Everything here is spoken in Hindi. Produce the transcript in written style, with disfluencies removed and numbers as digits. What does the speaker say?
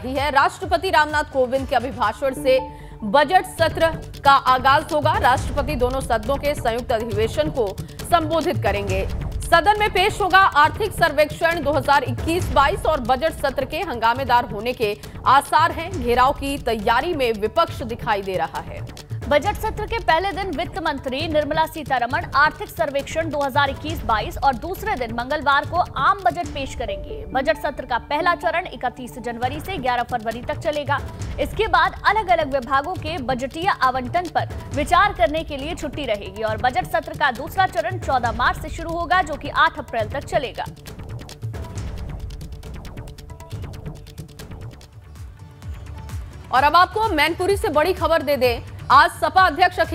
रही है। राष्ट्रपति रामनाथ कोविंद के अभिभाषण से बजट सत्र का आगाज होगा। राष्ट्रपति दोनों सदनों के संयुक्त अधिवेशन को संबोधित करेंगे। सदन में पेश होगा आर्थिक सर्वेक्षण 2021-22 और बजट सत्र के हंगामेदार होने के आसार हैं। घेराव की तैयारी में विपक्ष दिखाई दे रहा है। बजट सत्र के पहले दिन वित्त मंत्री निर्मला सीतारमण आर्थिक सर्वेक्षण 2021-22 और दूसरे दिन मंगलवार को आम बजट पेश करेंगे। बजट सत्र का पहला चरण 31 जनवरी से 11 फरवरी तक चलेगा। इसके बाद अलग अलग विभागों के बजटीय आवंटन पर विचार करने के लिए छुट्टी रहेगी और बजट सत्र का दूसरा चरण 14 मार्च से शुरू होगा, जो कि 8 अप्रैल तक चलेगा। और अब आपको मैनपुरी से बड़ी खबर दे दें। आज सपा अध्यक्ष